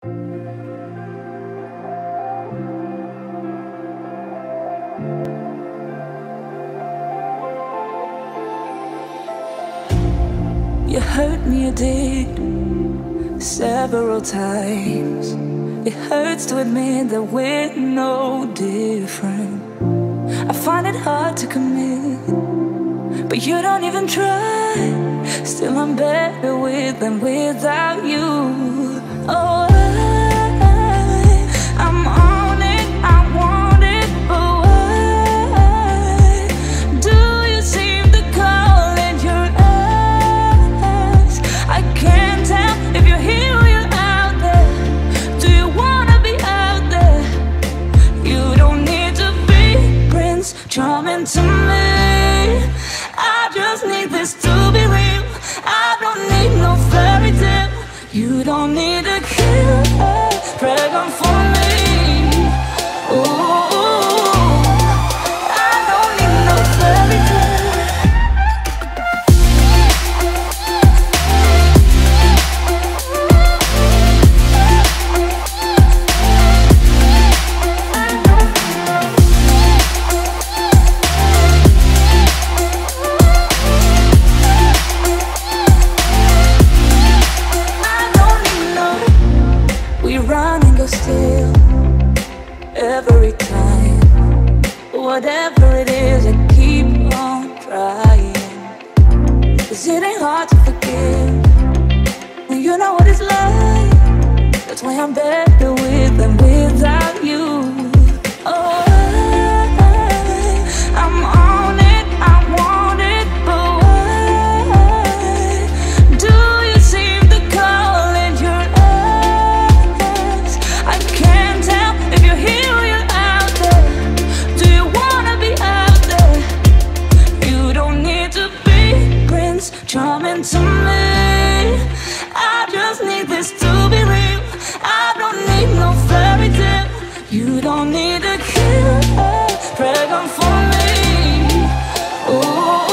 You hurt me, you did, several times. It hurts to admit that we're no different. I find it hard to commit, but you don't even try. Still I'm better with than without you. Oh, I'm on it, I want it, but why do you seem to call in your eyes? I can't tell if you're here or you're out there. Do you wanna be out there? You don't need to be Prince Charming to me. I just need this to be real. I don't need no fairy tale. You don't need to kill a dragon for me. Ooh, I don't need no fairy tale. Still, every time, whatever it is, I keep on trying. 'Cause it ain't hard to forgive when you know what it's like. That's why I'm better with than without you. Oh, I'm on it, I want it, but why do you seem to call in your eyes? I can't tell if you're here or you're out there. Do you wanna be out there? You don't need to be Prince Charming to me. I just need this to be real. I don't need no fairy tale. You don't need to kill a dragon for me. Ooh.